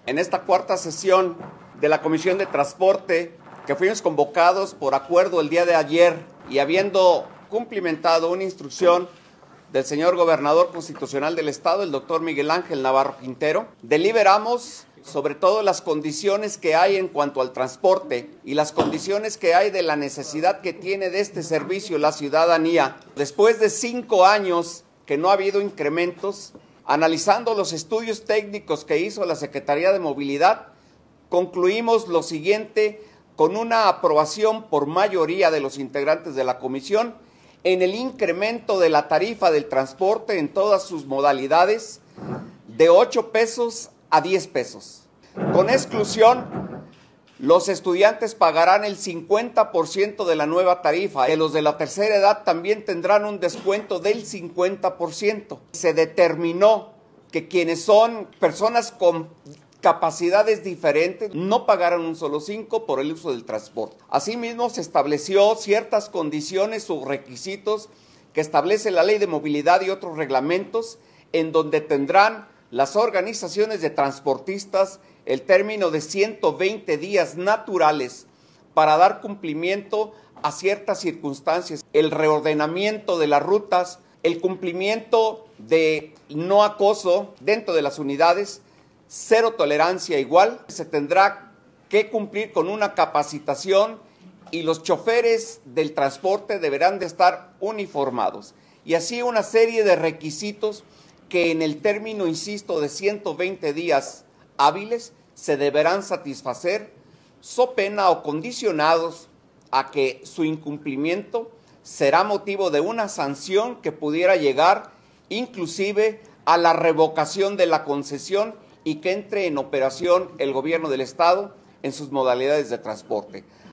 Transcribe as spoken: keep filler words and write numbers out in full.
en esta cuarta sesión de la Comisión de Transporte, que fuimos convocados por acuerdo el día de ayer y habiendo cumplimentado una instrucción del señor gobernador constitucional del estado, el doctor Miguel Ángel Navarro Quintero, deliberamos sobre todo las condiciones que hay en cuanto al transporte y las condiciones que hay de la necesidad que tiene de este servicio la ciudadanía. Después de cinco años que no ha habido incrementos, analizando los estudios técnicos que hizo la Secretaría de Movilidad, concluimos lo siguiente con una aprobación por mayoría de los integrantes de la comisión en el incremento de la tarifa del transporte en todas sus modalidades de ocho pesos a diez pesos. Con exclusión, los estudiantes pagarán el cincuenta por ciento de la nueva tarifa y los de la tercera edad también tendrán un descuento del cincuenta por ciento. Se determinó que quienes son personas con capacidades diferentes no pagarán un solo cinco por el uso del transporte. Asimismo, se estableció ciertas condiciones o requisitos que establece la Ley de Movilidad y otros reglamentos en donde tendrán las organizaciones de transportistas el término de ciento veinte días naturales para dar cumplimiento a ciertas circunstancias, el reordenamiento de las rutas, el cumplimiento de no acoso dentro de las unidades, cero tolerancia igual, se tendrá que cumplir con una capacitación y los choferes del transporte deberán de estar uniformados. Y así una serie de requisitos que en el término, insisto, de ciento veinte días hábiles se deberán satisfacer, so pena o condicionados a que su incumplimiento será motivo de una sanción que pudiera llegar inclusive a la revocación de la concesión y que entre en operación el gobierno del estado en sus modalidades de transporte.